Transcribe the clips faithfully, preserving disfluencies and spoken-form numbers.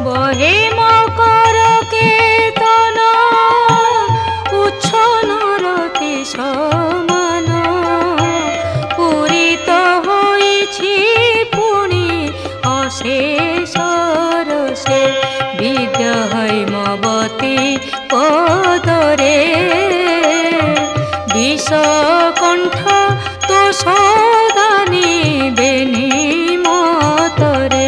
बहे मकर केतन उच्छनरति समान पूरित होइछि पुनि अशेष रसे विद्या हैमवती पदरे विषकण्ठ तो सदानी बेनी मतरे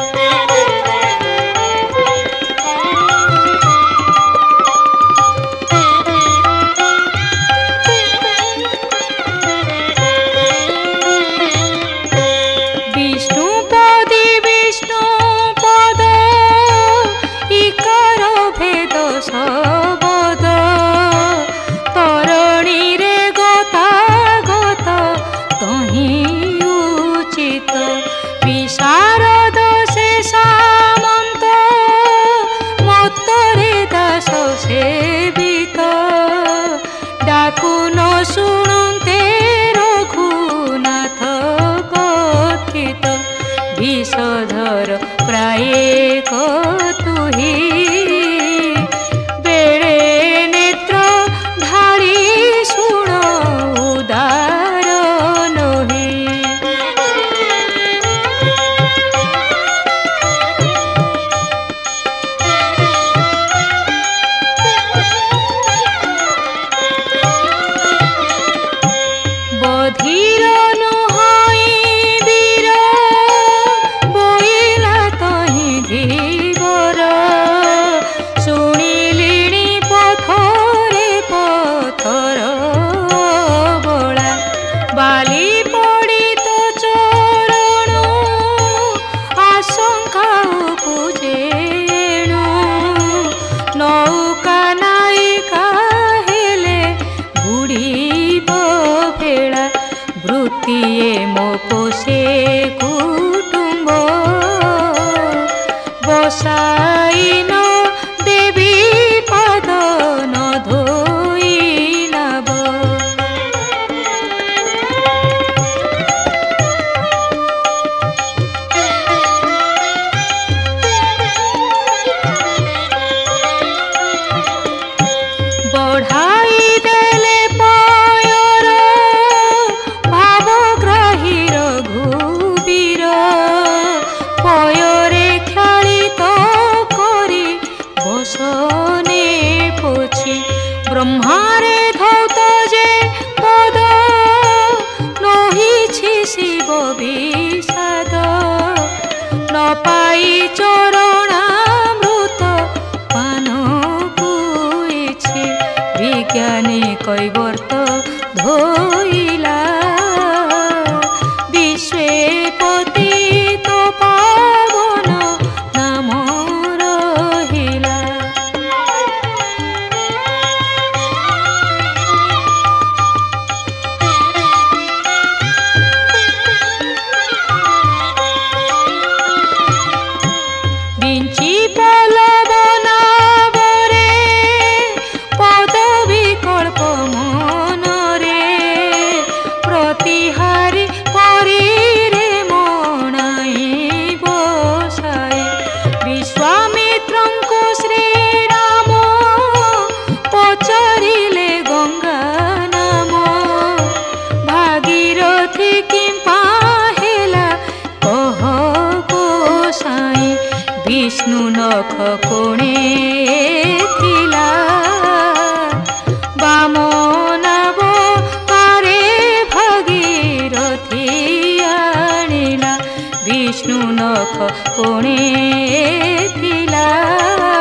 विष्णुपदी विष्णुपद इकार भेद सबद तरणी रे गता गता तही उचित विशारद से सामंत मतरे दास सेवित डाकु न शुणुते रघुनाथ कथित विषधर प्राय तुही बेड़े नेत्र ढाली शुण उदार नही बधिर नुहाई वीर बोइला तही धीवर शुणिलिणी पथरे पथर बड़ा बाली पड़ी तो चरण आशंका पूजेणु नौका नायिका हेले बुड़ीब भेड़ा वृत्तिए मो पोषे कुटुंब बसाइन देवी पद न धोई नब बढ़ाई देले पायर भावग्राही रघुबीर पयरे ख्यालित करी बसने पोछि ब्रह्मारे धौत जे पद नहिछि शिव विषाद न पाई चरणामृत पान पुइछि विज्ञानी कैवर्त धोइला विश्वेपति तो पावन नाम रहिला बिंची पलवना बरे पद विकल्प मनरे प्रतिहारी करी रे मनाई बसाई विश्वामित्रंको श्रीराम पचारिले गंगा नाम भागीरथी किंपा हेला कह गोसाई विष्णु नख कोणे थिला बामनाव तारे भागीरथी आनिला विष्णु नख कोणे थिला।